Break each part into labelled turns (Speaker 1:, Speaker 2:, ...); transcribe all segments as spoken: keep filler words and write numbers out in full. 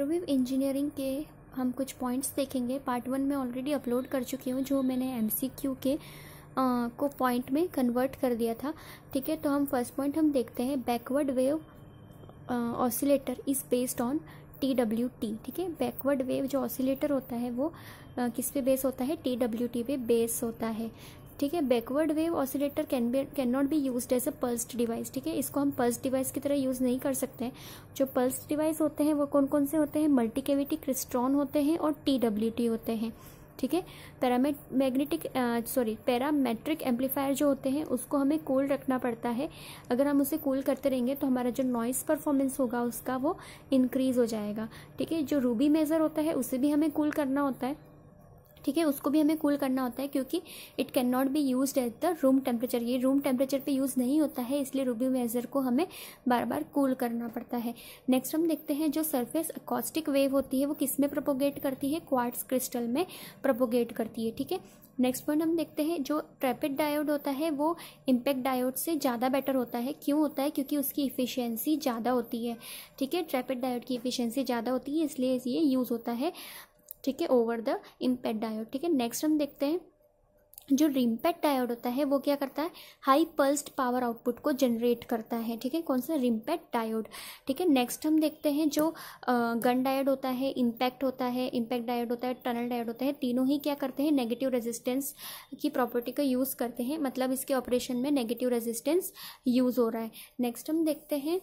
Speaker 1: Microwave engineering के हम कुछ पॉइंट्स देखेंगे। पार्ट वन में ऑलरेडी अपलोड कर चुकी हूँ, जो मैंने एमसीक्यू के आ, को पॉइंट में कन्वर्ट कर दिया था। ठीक है, तो हम फर्स्ट पॉइंट हम देखते हैं, backward wave oscillator is based on T W T. ठीक है, बैकवर्ड वेव जो ऑसिलेटर होता है वो आ, किस पे बेस होता है, टी डब्ल्यू टी पे बेस होता है। ठीक है, backward wave oscillator can be can not be used as a pulsed device. ठीक है, इसको हम पल्स डिवाइस की तरह यूज़ नहीं कर सकते हैं। जो पल्स डिवाइस होते हैं वो कौन कौन से होते हैं, मल्टी कैविटी क्रिस्ट्रॉन होते हैं और टी डब्ल्यू टी होते हैं। ठीक है, पैरामेट मैग्नेटिक सॉरी पैरामेट्रिक एम्पलीफायर जो होते हैं उसको हमें कूल रखना पड़ता है। अगर हम उसे कूल करते रहेंगे तो हमारा जो नॉइस परफॉर्मेंस होगा उसका वो इंक्रीज हो जाएगा। ठीक है, जो रूबी मेजर होता है उसे भी हमें कूल करना होता है। ठीक है, उसको भी हमें कूल करना होता है क्योंकि it can not be used at the room temperature. ये रूम टेम्परेचर पे यूज़ नहीं होता है, इसलिए रूबी मेजर को हमें बार बार कूल करना पड़ता है। नेक्स्ट हम देखते हैं, जो सरफेस अकॉस्टिक वेव होती है वो किस में प्रोपोगेट करती है, क्वार्ट्ज क्रिस्टल में प्रोपोगेट करती है। ठीक है, नेक्स्ट पॉइंट हम देखते हैं, जो ट्रैपिड डायोड होता है वो इम्पैक्ट डायोड से ज़्यादा बेटर होता है। क्यों होता है, क्योंकि उसकी इफिशियंसी ज़्यादा होती है। ठीक है, ट्रैपिड डायोड की इफिशियंसी ज़्यादा होती है, इसलिए ये यूज़ होता है। ठीक है, ओवर द इम्पैक्ट डायोड। ठीक है, नेक्स्ट हम देखते हैं, जो रिम्पैक्ट डायोड होता है वो क्या करता है, हाई पल्स्ड पावर आउटपुट को जनरेट करता है। ठीक है, कौन सा, रिम्पैक्ट डायोड। ठीक है, नेक्स्ट हम देखते हैं, जो गन डायोड होता है, इम्पैक्ट होता है, इम्पैक्ट डायोड होता है, टनल डायोड होता है, तीनों ही क्या करते हैं, नेगेटिव रेजिस्टेंस की प्रॉपर्टी का यूज़ करते हैं। मतलब इसके ऑपरेशन में नेगेटिव रेजिस्टेंस यूज़ हो रहा है। नेक्स्ट हम देखते हैं,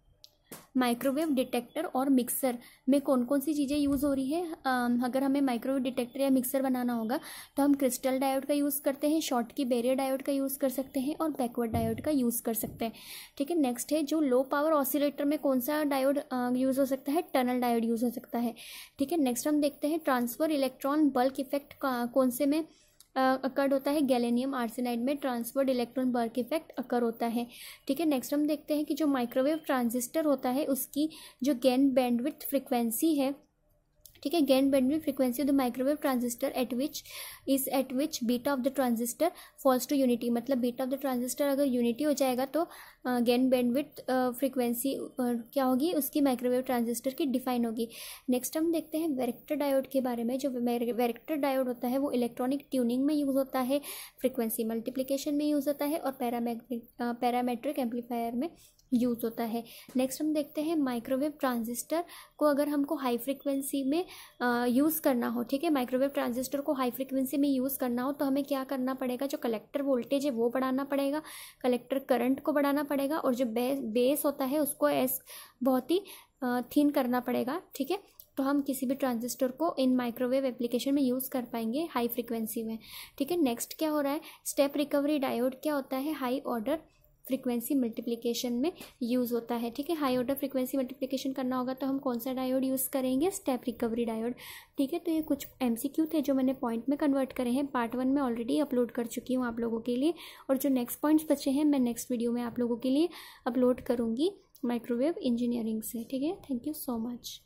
Speaker 1: माइक्रोवेव डिटेक्टर और मिक्सर में कौन कौन सी चीज़ें यूज़ हो रही है। um, अगर हमें माइक्रोवेव डिटेक्टर या मिक्सर बनाना होगा तो हम क्रिस्टल डायोड का यूज़ करते हैं, शॉर्ट की बैरियर डायोड का यूज़ कर सकते हैं और बैकवर्ड डायोड का यूज़ कर सकते हैं। ठीक है, नेक्स्ट है, जो लो पावर ऑसिलेटर में कौन सा डायोड यूज़ हो सकता है, टनल डायोड यूज़ हो सकता है। ठीक है, नेक्स्ट हम देखते हैं, ट्रांसफर इलेक्ट्रॉन बल्क इफेक्ट कौन से में अकर्ड होता है, गैलेनियम आर्सेनाइड में transferred electron bulk effect occur होता है। ठीक है, नेक्स्ट हम देखते हैं कि जो माइक्रोवेव ट्रांजिस्टर होता है उसकी जो गेन बैंडविड्थ फ्रिक्वेंसी है, ठीक है, gain bandwidth frequency of the microwave transistor at which is at which beta of the transistor falls to unity. मतलब बीटा ऑफ द ट्रांजिस्टर अगर यूनिटी हो जाएगा तो गेन बैंडविड्थ फ्रीक्वेंसी क्या होगी, उसकी माइक्रोवेव ट्रांजिस्टर की डिफाइन होगी। नेक्स्ट हम देखते हैं वैरेक्टर डायोड के बारे में। जो वैरेक्टर डायोड होता है वो इलेक्ट्रॉनिक ट्यूनिंग में यूज़ होता है, फ्रीक्वेंसी मल्टीप्लिकेशन में यूज़ होता है और पैरामेट्रिक पैरामेट्रिक एम्पलीफायर में यूज़ होता है। नेक्स्ट हम देखते हैं, माइक्रोवेव ट्रांजिस्टर को अगर हमको हाई फ्रीक्वेंसी में यूज़ करना हो, ठीक है, माइक्रोवेव ट्रांजिस्टर को हाई फ्रीक्वेंसी में यूज़ करना हो तो हमें क्या करना पड़ेगा, जो कलेक्टर वोल्टेज है वो बढ़ाना पड़ेगा, कलेक्टर करंट को बढ़ाना पड़ेगा और जो बेस बेस होता है उसको एस बहुत ही थिन करना पड़ेगा। ठीक है, तो हम किसी भी ट्रांजिस्टर को इन माइक्रोवेव एप्लीकेशन में यूज़ कर पाएंगे हाई फ्रीक्वेंसी में। ठीक है, नेक्स्ट क्या हो रहा है, स्टेप रिकवरी डायोड क्या होता है, हाई ऑर्डर फ्रीक्वेंसी मल्टीप्लिकेशन में यूज़ होता है। ठीक है, हाई ऑर्डर फ्रीक्वेंसी मल्टीप्लिकेशन करना होगा तो हम कौन सा डायोड यूज़ करेंगे, स्टेप रिकवरी डायोड। ठीक है, तो ये कुछ एमसीक्यू थे जो मैंने पॉइंट में कन्वर्ट करे हैं। पार्ट वन में ऑलरेडी अपलोड कर चुकी हूँ आप लोगों के लिए, और जो नेक्स्ट पॉइंट्स बचे हैं मैं नेक्स्ट वीडियो में आप लोगों के लिए अपलोड करूँगी माइक्रोवेव इंजीनियरिंग से। ठीक है, थैंक यू सो मच।